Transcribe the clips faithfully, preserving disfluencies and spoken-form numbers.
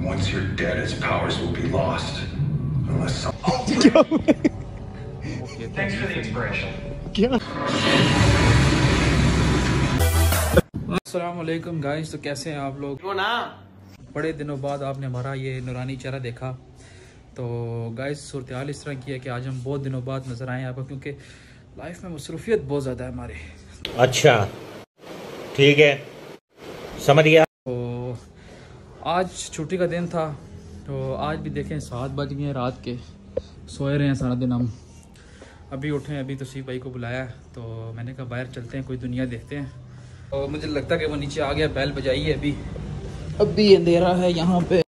Once you're dead, its powers will be lost. Unless some... Okay, thanks for the inspiration. अस्सलामुअलैकुम guys, तो कैसे हैं आप लोग? बड़े दिनों बाद आपने हमारा ये नूरानी चेहरा देखा। तो गाइस सूरत हाल इस तरह की है कि आज हम बहुत दिनों बाद नज़र आए हैं आपको, क्योंकि लाइफ में मसरूफियत बहुत ज़्यादा है हमारी। अच्छा ठीक है, समझ गया। तो आज छुट्टी का दिन था, तो आज भी देखें सात बज गए हैं रात के, सोए रहे हैं सारा दिन हम। अभी उठे हैं, अभी तो सी भाई को बुलाया, तो मैंने कहा बाहर चलते हैं, कोई दुनिया देखते हैं। और मुझे लगता है कि वो नीचे आ गया, बैल बजाई है अभी। अभी अंधेरा है यहाँ पे।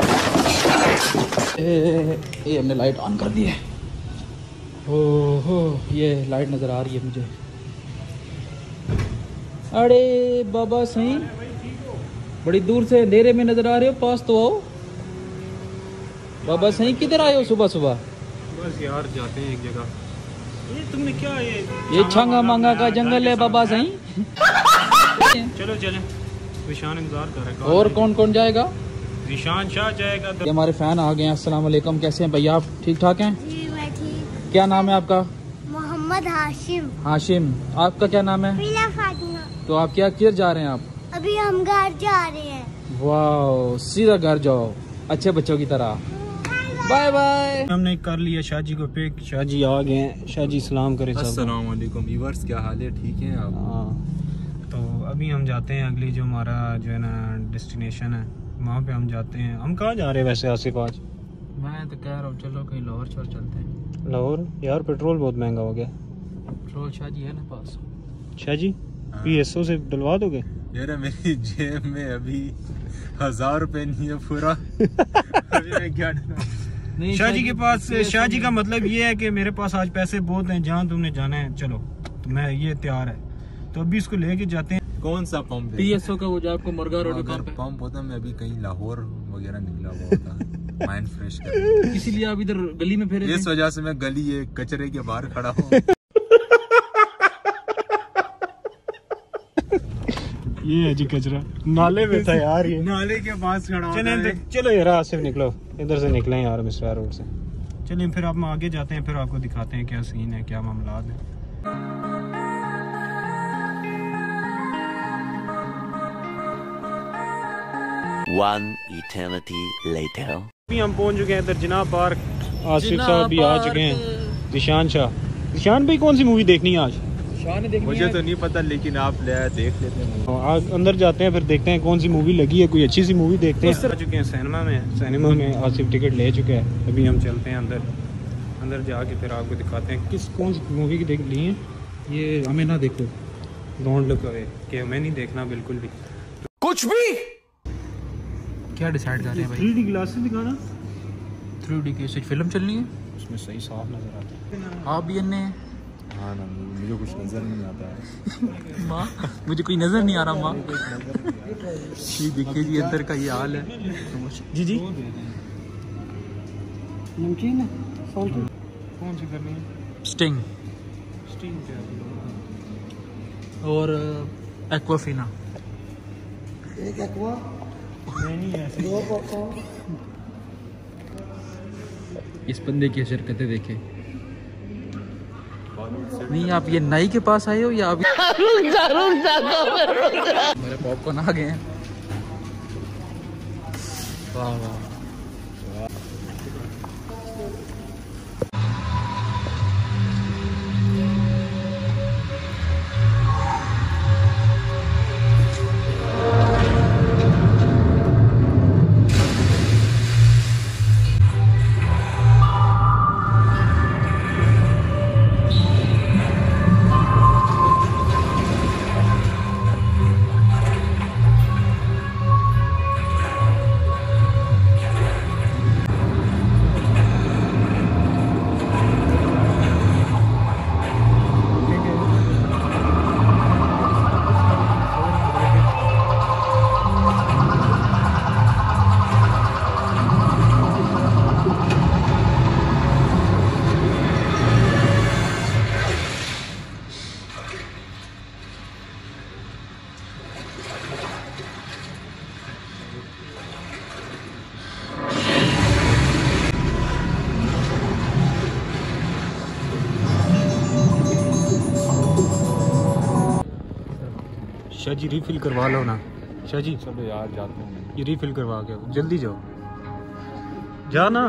ये हमने लाइट ऑन कर दी है। ओहो, ये लाइट नज़र आ रही है मुझे। अरे बाबा सही, बड़ी दूर से अंधेरे में नज़र आ रहे हो, पास तो आओ। बाबा सही किधर आए हो सुबह सुबह? बस यार जाते हैं एक जगह। ये तुमने क्या ये ये छांगा मांगा का जंगल है बाबा सही। चलो चलें, विशान इंतजार कर रहा है। और कौन कौन जाएगा? विशान शाह जाएगा। ये हमारे फैन आ गए हैं। अस्सलाम वालेकुम, कैसे हैं भैया आप? ठीक ठाक हैं? जी मैं ठीक। क्या नाम है आपका? मोहम्मद हाशिम। हाशिम। आपका क्या नाम है? पीला फातिमा। तो आप क्या किधर जा रहे हैं आप? अभी हम घर जा रहे हैं। वाह, सीधा घर जाओ अच्छे बच्चों की तरह। Bye bye. हमने कर लिया शाह जी को पिक। शाह जी आ गए हैं। शाह जी सलाम करें। अस्सलाम वालेकुम व्यूअर्स, क्या हाल है? ठीक हैं आप? हाँ, तो अभी हम जाते हैं अगली जो हमारा जो है ना डेस्टिनेशन है, वहाँ पे हम जाते हैं। हम कहाँ जा रहे हैं वैसे आसिफ आज? मैं तो कह रहा हूँ चलो कहीं लाहौर छोड़ चलते हैं। लाहौर? यार पेट्रोल बहुत महंगा हो गया। पेट्रोल शाह जी है ना पास? Shah ji P S O से डलवा दोगे? यार मेरी जेब में अभी हजार रुपए नहीं है पूरा। अभी मैं क्या नहीं, शाह जी के पास, शाह जी का मतलब ये है कि मेरे पास आज पैसे बहुत हैं, जहाँ तुमने जाना है चलो, तो मैं ये तैयार है। तो अभी इसको लेके जाते हैं। कौन सा पंप है? पी एस ओ का वो जो आपको मुर्गा रोड का पंप होता है। मैं अभी कहीं लाहौर वगैरह निकला हुआ था माइंड फ्रेश करने, इसीलिए आप इधर गली में फिर इस वजह से मैं गली ये कचरे के बाहर खड़ा हूँ। ये है जी कचरा, नाले में था यार ये। नाले के पास खड़ा। चलें चलो यार आसिफ निकलो, इधर से निकलें यार मिसरा रोड से। चलें फिर आप आगे जाते हैं, फिर आपको दिखाते हैं क्या सीन है, क्या मामला है। One eternity later. अभी हम पहुंच चुके हैं इधर जिना पार्क। आसिफ साहब भी आ चुके हैं। निशान शाह, निशान भाई कौन सी मूवी देखनी है आज? मुझे तो नहीं पता, लेकिन आप ले देख लेते हैं। आज अंदर जाते हैं, फिर देखते हैं कौन सी मूवी लगी है, कोई अच्छी सी मूवी देखते हैं। आ चुके हैं सिनेमा में। सिनेमा में आसिफ टिकट ले चुके हैं। अभी हम चलते हैं अंदर। अंदर जाके फिर आपको दिखाते हैं किस कौन सी मूवी की देख ली है। ये हमें ना देखो, डोंट लुक अवे, कि हमें नहीं देखना बिल्कुल भी कुछ भी। क्या डिसाइड कर रहे हैं भाई? थ्री डी ग्लासेस दिखाना। थ्री डी की फिल्म चलनी है, उसमें सही साफ नजर आता है। आप भी अन्ने हैं? हाँ ना, मुझे कुछ नजर नहीं आता है। माँ मुझे कोई नजर नहीं आ रहा माँ। जी देखिए जी अंदर का ये हाल है। जी जी नमकीन कौन सी करनी है? स्टिंग स्टिंग और एक्वाफिना। एक एक्वा नहीं है, दो पॉपकॉर्न। इस बंदे की हरकतें देखे। नहीं आप ये नाई के पास आए हो या अभी? मेरे पॉपकॉर्न आ गए हैं। वाह वाह। शाह जी रिफिल करवा लो ना शाह जी। चलो यार जाते हैं। ये रिफिल करवा के जल्दी जाओ, जा ना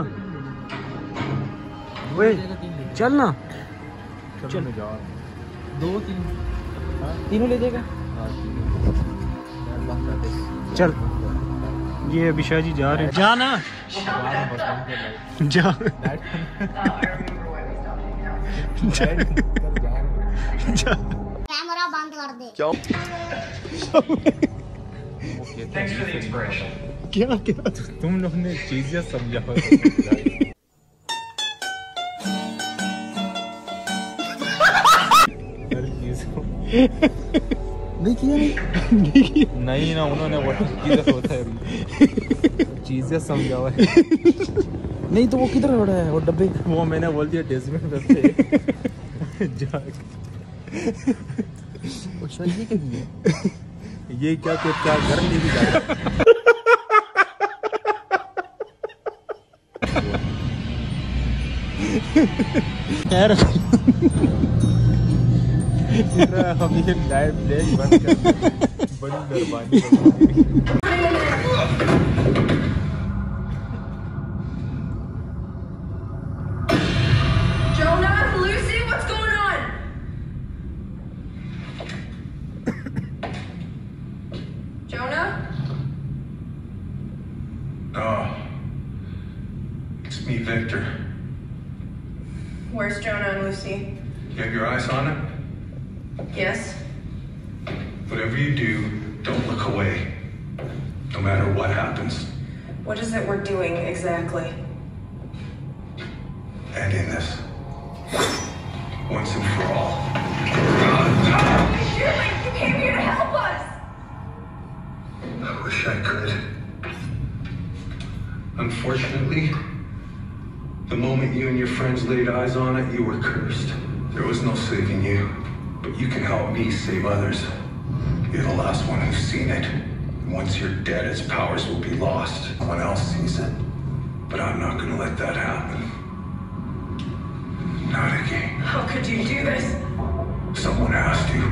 वे चल ना चल मैं जा दो तीन तीनों ले जाएगा। चल ये अभी शाह जी जा रहे हैं, जा ना जा जा कैमरा बंद कर दे। क्या क्या तुम लोग ने चीजें समझा नहीं किया नहीं ना, उन्होंने वो किधर होता है चीजें समझा हुआ है। नहीं तो वो किधर हो रहा है वो डब्बे। वो मैंने बोल दिया डस्टबिन में से ये क्या किया? ये क्या तो क्या घर ले भी जा खैर हम ये लाइव ब्रेक बंद कर बड़ी मेहरबानी। Jonah, Lucy, what's going on? Jonah? Oh. It's me, Victor. Where's Jonah and Lucy? You have your eyes on it? Yes. Whatever you do, don't look away. No matter what happens. What is it we're doing exactly? Ending this. Once and for all. Shirley, you came here to help us! I wish I could. Unfortunately, the moment you and your friends laid eyes on it, you were cursed. There was no saving you, but you can help me save others. You're the last one who's seen it. Once you're dead, its powers will be lost. Someone else sees it. But I'm not gonna let that happen. Not again. How could you do this? Someone has to.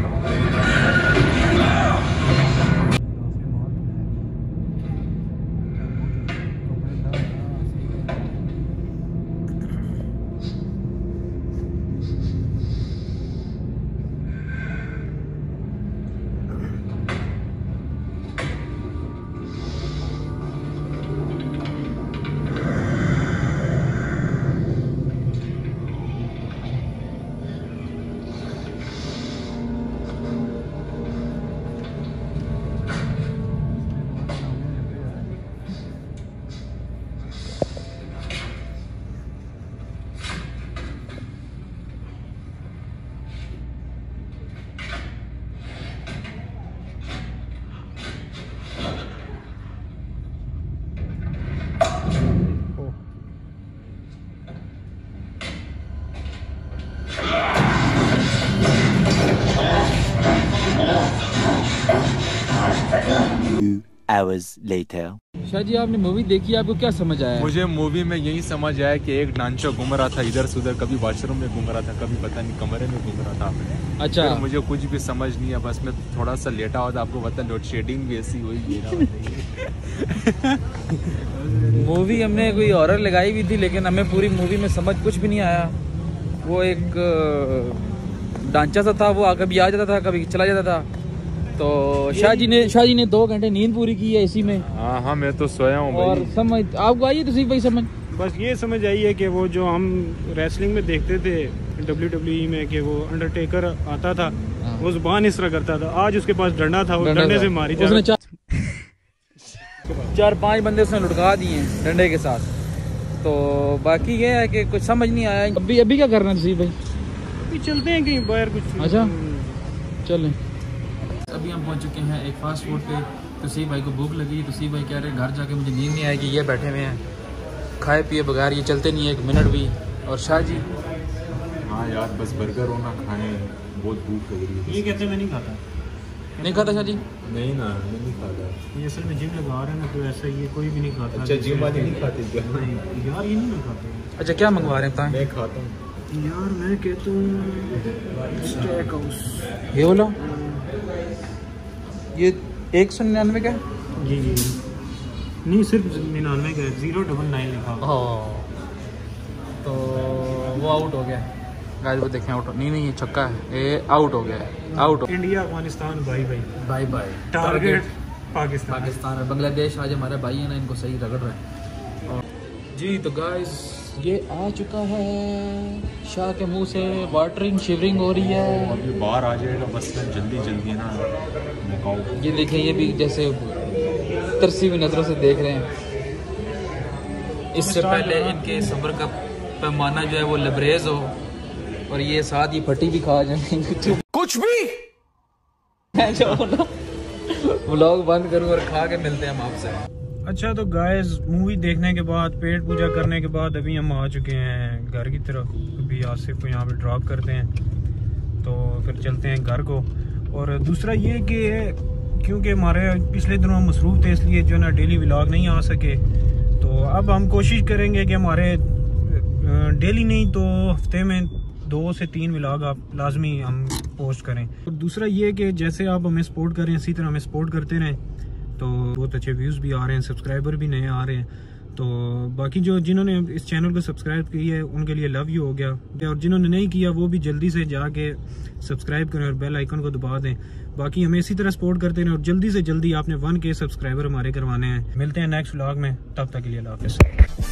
Two hours later. Shah ji आपने movie देखी, आपको क्या समझ आया? मुझे movie में यही समझ आया कि एक नांचो घूम रहा था इधर से उधर, कभी वॉशरूम में घूम रहा था, कभी पता नहीं कमरे में घूम रहा था। अच्छा, फिर मुझे कुछ भी समझ नहीं है, बस मैं थोड़ा सा लेटा हुआ था। आपको पता लोड शेडिंग भी ऐसी हुई है। मूवी हमने कोई हॉरर लगाई हुई थी, लेकिन हमें पूरी मूवी में समझ कुछ भी नहीं आया। वो एक ढांचा सा था, वो कभी आ जाता था कभी चला जाता था। तो शाह जी ने शाह जी ने दो घंटे नींद पूरी की है इसी में। हाँ हाँ मैं तो सोया हूँ और समझ आपको आई है तो सही भाई समझ। बस ये समझ आई है कि वो जो हम रेसलिंग में देखते थे डब्ल्यू डब्ल्यू ई में कि वो अंडरटेकर आता था, वो जुबान इस तरह करता था। आज उसके पास डंडा था, वो डंडे से मारी उसने चार, चार पांच बंदे उसने लुटका दिए डंडे के साथ। तो बाकी ये है कि कुछ समझ नहीं आया। अभी अभी क्या करना है भाई? अभी चलते हैं कहीं बाहर कुछ। अच्छा चलें। अभी हम पहुंच चुके हैं एक फास्ट फूड पे। तुसी भाई को भूख लगी, तुसी भाई कह रहे हैं घर जाके मुझे नींद नहीं आएगी, ये बैठे हुए हैं खाए पिए बगैर, ये चलते नहीं है एक मिनट भी। और शाह जी हाँ यार बस बर्गर होना खाएं, बहुत भूख लग रही है। ये कहते मैं नहीं खाता। नहीं खाता शाह जी? नहीं ना मैं नहीं खाता। ये असल में जिम लगा रहे हैं ना, तो ऐसा ये कोई भी नहीं खाता। अच्छा जिम वाले नहीं खाते क्या? यार ये नहीं मैं खाता। अच्छा क्या मंगवा रहे हैं बताएं? मैं खाता हूँ यार मैं कहता हूँ स्टेक हाउस। ये बोलो ये एक सौ निन्यानवे का जी जी नहीं, सिर्फ निन्यानवे का, जीरो डबल नाइन लिखा हुआ। हाँ तो वो आउट हो गया गाइस, वो देखें आउट नहीं नहीं ये छक्का है, ये आउट हो गया, out. India Afghanistan bye bye bye bye. Target Pakistan. Pakistan और बांग्लादेश आज हमारे भाई हैं ना, इनको सही रगड़ रहे हैं जी। तो गाइस ये आ चुका है, शाह के मुंह से वाटरिंग शिवरिंग हो रही है। अभी बाहर आ जाएगा बस में, जल्दी जल्दी ना निकाओ। ये देखें, ये भी जैसे तरसी हुई नज़रों से देख रहे हैं। इससे पहले इनके सब्र का पैमाना जो है वो लबरेज हो, और ये साथ ही फटी भी खा जाए कुछ भी व्लॉग बंद करूँ और खा के मिलते हैं हम आपसे। अच्छा तो गाइस मूवी देखने के बाद, पेट पूजा करने के बाद अभी हम आ चुके हैं घर की तरफ। अभी आसिफ को यहाँ पे ड्रॉप करते हैं तो फिर चलते हैं घर को। और दूसरा ये कि क्योंकि हमारे पिछले दिनों मसरूफ़ थे, इसलिए जो ना डेली व्लॉग नहीं आ सके, तो अब हम कोशिश करेंगे कि हमारे डेली नहीं तो हफ्ते में दो से तीन व्लॉग आप लाजमी हम पोस्ट करें। और दूसरा ये कि जैसे आप हमें सपोर्ट करें इसी तरह हमें सपोर्ट करते रहें, तो बहुत अच्छे व्यूज़ भी आ रहे हैं, सब्सक्राइबर भी नए आ रहे हैं। तो बाकी जो जिन्होंने इस चैनल को सब्सक्राइब किया है उनके लिए लव यू हो गया, और जिन्होंने नहीं किया वो भी जल्दी से जाके सब्सक्राइब करें और बेल आइकन को दबा दें। बाकी हमें इसी तरह सपोर्ट करते रहें और जल्दी से जल्दी आपने वन के सब्सक्राइबर हमारे करवाने हैं। मिलते हैं नेक्स्ट व्लॉग में, तब तक के लिए अल्लाह हाफ़िज़।